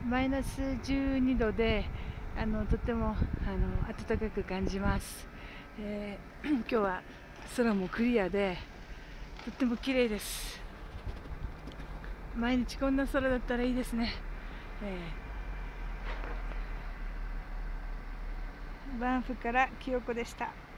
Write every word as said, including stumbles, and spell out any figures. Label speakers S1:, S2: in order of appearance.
S1: マイナスじゅうにどで、あのとてもあの暖かく感じます。えー、今日は空もクリアでとっても綺麗です。毎日こんな空だったらいいですね。えー、バンフから清子でした。